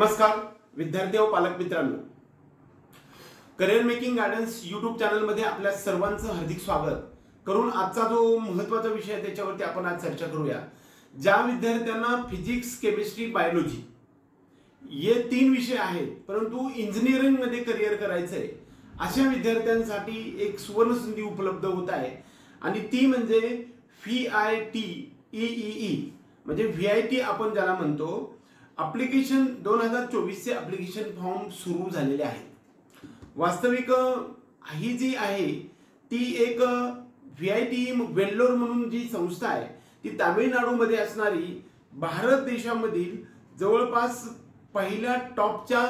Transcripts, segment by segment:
नमस्कार विद्यार्थी व पालक मित्रांनो, career making guidance YouTube channel मध्ये आपल्या सर्वांचं हार्दिक स्वागत करून आजचा जो महत्त्वाचा विषय आहे त्याच्यावरती आपण आज चर्चा करूया। ज्या विद्यार्थ्यांना फिजिक्स, केमिस्ट्री, बायोलॉजी हे तीन विषय आहेत परंतु इंजिनिअरिंग मध्ये करिअर करायचं आहे अशा विद्यार्थ्यांसाठी एक सुवर्ण संधी उपलब्ध होत आहे आणि ती म्हणजे VIT म्हणजे VIT आपण ज्याला म्हणतो। ॲप्लिकेशन 2024 चे ॲप्लिकेशन फॉर्म सुरू झालेले आहेत। वास्तविक ही जी आहे ती एक VIT वेल्लोर म्हणून जी संस्था आहे ती तामिळनाडूमध्ये असणारी भारत देशामधील जवळपास पहिल्या टॉपच्या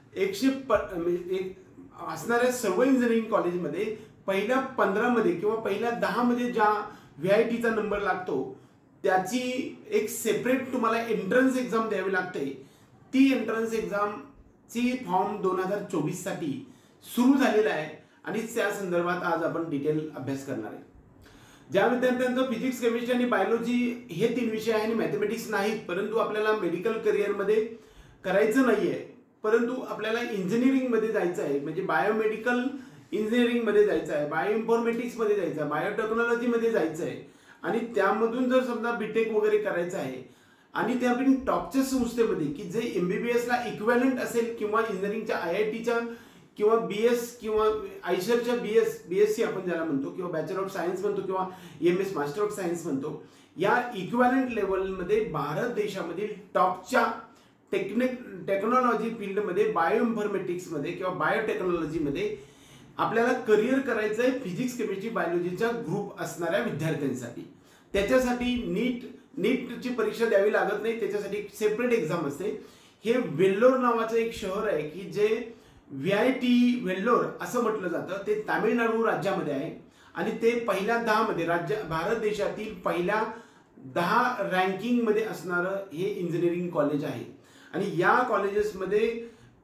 100 असणाऱ्या सर्व इंजिनिअरिंग कॉलेजमध्ये पहिल्या 15 मध्ये किंवा पहिल्या 10 मध्ये ज्या VIT चा नंबर लागतो त्याची एक सेपरेट तुम्हाला एंट्रन्स एग्जाम द्यावी लागते। ती एंट्रन्स एग्जाम ची फॉर्म 2024 साठी सुरू झालेला आहे आणि त्या संदर्भात आज आपण डिटेल अभ्यास करणार आहे। ज्या विद्यार्थ्यांचं फिजिक्स, केमिस्ट्री आणि बायोलॉजी हे तीन विषय आहे आणि मॅथमॅटिक्स नाहीत परंतु आपल्याला मेडिकल करिअर मध्ये करायचं नाहीये परंतु आपल्याला इंजिनिअरिंग मध्ये जायचं आहे, म्हणजे बायोमेडिकल इंजिनिअरिंग मध्ये जायचं आहे, बायो इन्फॉर्मेटिक्स मध्ये जायचं आहे, बायोटेक्नॉलॉजी मध्ये जायचं आहे आणि त्यामधून जर समजा बीटेक वगैरे करायचं आहे आणि त्या पण टॉपच्या संस्थेमध्ये की जे MBBS ला इक्विव्हॅलंट असेल किंवा इंजिनिअरिंगच्या IITच्या किंवा BS किंवा आयशरच्या BSc आपण ज्याला म्हणतो किंवा बॅचलर ऑफ सायन्स म्हणतो किंवा MS मास्टर ऑफ सायन्स म्हणतो, या इक्विव्हॅलंट लेवलमध्ये भारत देशामधील टॉपच्या टेक्नॉलॉजी फील्डमध्ये बायो इन्फॉर्मेटिक्स मध्ये किंवा बायोटेक्नॉलॉजी मध्ये आपल्याला करिअर करायचं आहे फिजिक्स, केमिस्ट्री, बायोलॉजीचा ग्रुप असणाऱ्या विद्यार्थ्यांसाठी। त्याच्यासाठी नीटची परीक्षा द्यावी लागत नाही, त्याच्यासाठी एक सेपरेट एक्झाम असते। हे वेल्लोर नावाचं एक शहर आहे की जे VIT वेल्लोर असं म्हटलं जातं, ते तामिळनाडू राज्यामध्ये आहे आणि ते पहिल्या 10 मध्ये भारत देशातील पहिल्या 10 रँकिंग मध्ये असणारं हे इंजिनिअरिंग कॉलेज आहे आणि या कॉलेजेसमध्ये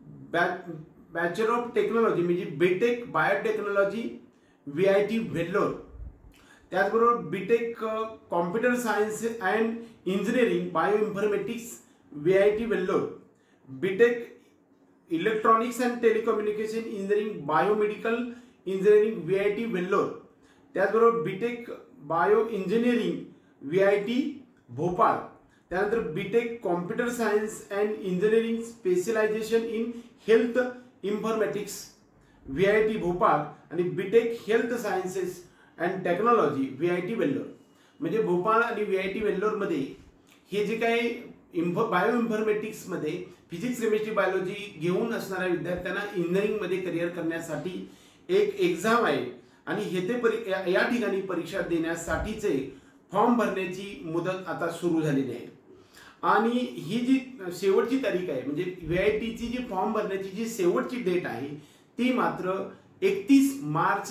बॅचलर ऑफ टेक्नॉलॉजी म्हणजे बीटेक बायोटेक्नॉलॉजी VIT वेल्लोर, त्याचबरोबर BTech computer science and engineering bioinformatics VIT Vellore, BTech electronics and telecommunication engineering biomedical engineering VIT Vellore, त्याचबरोबर BTech bioengineering VIT Bhopal, त्यानंतर BTech computer science and engineering specialization in health informatics VIT Bhopal आणि BTech health sciences and technology VIT Vellore. म्हणजे भोपाळ आणि VIT Vellore मध्ये हे जे काही bioinformatics मध्ये फिजिक्स, केमिस्ट्री, बायोलॉजी घेऊन असणाऱ्या विद्यार्थ्यांना इंजिनिअरिंग मध्ये करिअर करण्यासाठी एक एक्झाम आहे आणि हे या ठिकाणी परीक्षा देण्यासाठीचे फॉर्म भरण्याची मुदत आता सुरू झालेली आहे आणि ही जी शेवटची तारीख आहे म्हणजे VITची जी फॉर्म भरण्याची जी शेवटची डेट आहे ती मात्र 31 मार्च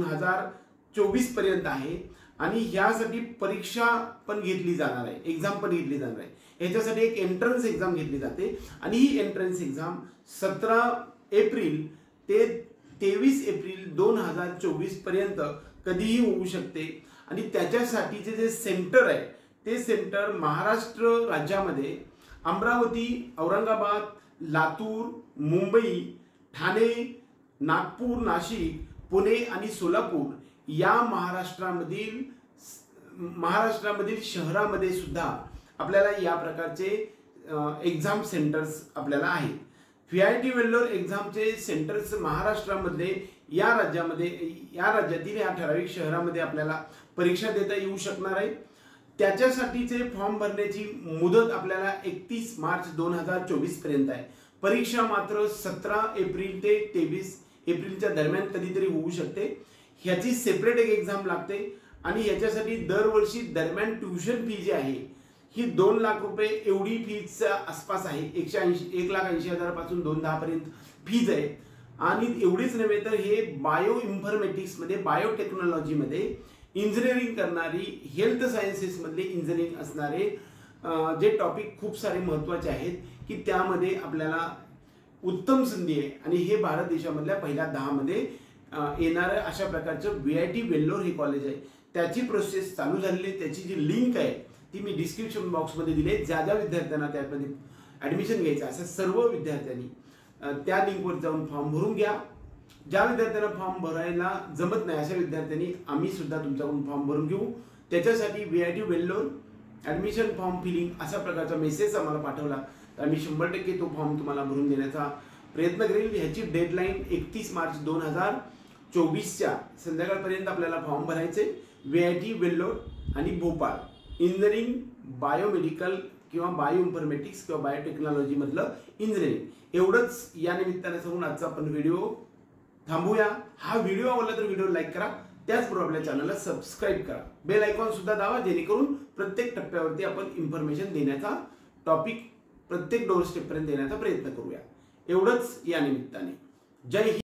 2024 पर्यंत आहे आणि ह्यासाठी परीक्षा पण घेतली जाणार आहे, एक्झाम पण घेतली जाणार आहे। याच्यासाठी एक एंट्रन्स एक्झाम घेतली जाते आणि ही एंट्रन्स एक्झाम 17 एप्रिल ते 23 एप्रिल 2024 पर्यंत कधीही होऊ शकते आणि त्याच्यासाठीचे जे सेंटर आहे ते सेंटर महाराष्ट्र राज्यामध्ये अमरावती, औरंगाबाद, लातूर, मुंबई, ठाणे, नागपूर, नाशिक, पुणे आणि सोलापूर या महाराष्ट्रामधील शहरामध्ये सुद्धा आपल्याला या प्रकारचे एक्झाम सेंटर्स आपल्याला आहेत। VIT वेल्लोर एक्झामचे सेंटर्स महाराष्ट्रामध्ये या राज्यातील या ठराविक शहरामध्ये आपल्याला परीक्षा देता येऊ शकणार आहे। त्याच्यासाठीचे फॉर्म भरण्याची मुदत आपल्याला 31 मार्च 2024 पर्यंत आहे। परीक्षा मात्र 17 एप्रिल ते 23 एप्रिलच्या दरम्यान कधीतरी होऊ शकते। ह्याची सेपरेट एक एक्झाम लागते आणि ह्याच्यासाठी दरवर्षी दरम्यान ट्युशन फी जी आहे ही 2 लाख रुपये एवढी फीजच्या आसपास आहे। 1,80,000 पासून 2,10 पर्यंत फीज आहे आणि एवढीच नव्हे तर हे बायो इन्फॉर्मेटिक्स मध्ये बायोटेक्नॉलॉजी मध्ये इंजिनिअरिंग करणारी हेल्थ सायन्सेस मधले इंजिनिअरिंग असणारे जे टॉपिक खूप सारे महत्त्वाचे आहेत की त्यामध्ये आपल्याला उत्तम संधी आहे आणि हे भारत देशामधल्या पहिल्या 10 मध्ये येणाऱ्या अशा प्रकारचं VIT वेल्लोर हे कॉलेज आहे। त्याची प्रोसेस चालू झालेली आहे, त्याची जी लिंक आहे ती मी डिस्क्रिप्शन बॉक्समध्ये दिली आहे। ज्या ज्या विद्यार्थ्यांना त्यामध्ये ॲडमिशन घ्यायचं असेल सर्व विद्यार्थ्यांनी त्या लिंकवर जाऊन फॉर्म भरून घ्या. ज्या विद्यार्थ्यांना फॉर्म भरायला जमत नाही अशा विद्यार्थ्यांनी आम्ही सुद्धा तुमच्याकडून फॉर्म भरून घेऊ. त्याच्यासाठी VIT Vellore admission form filling अशा प्रकारचा मेसेज आम्हाला पाठवला तर आम्ही 100% तो फॉर्म तुम्हाला भरून देण्याचा प्रयत्न करेल. ह्याची डेडलाईन 31 मार्च 2024च्या संध्याकाळपर्यंत आपल्याला फॉर्म भरायचे. VIT वेल्लोर आणि भोपाळ इंजिनिअरिंग बायोमेडिकल किंवा बायो इन्फॉर्मेटिक्स किंवा बायोटेक्नॉलॉजी मधलं इंजिनिअरिंग एवढंच या निमित्ताने सांगून आजचा आपण व्हिडिओ थांबूया. हा व्हिडिओ आवडला तर व्हिडिओ लाईक करा. त्याचबरोबर आपल्या चॅनलला सबस्क्राईब करा. बेल आयकॉन सुद्धा दाबा जेणेकरून प्रत्येक टप्प्यावरती आपण इन्फॉर्मेशन देण्याचा टॉपिक प्रत्येक डोर स्टेप पर्यंत देण्याचा प्रयत्न करूया. एवढंच या निमित्ताने. जय हिंद.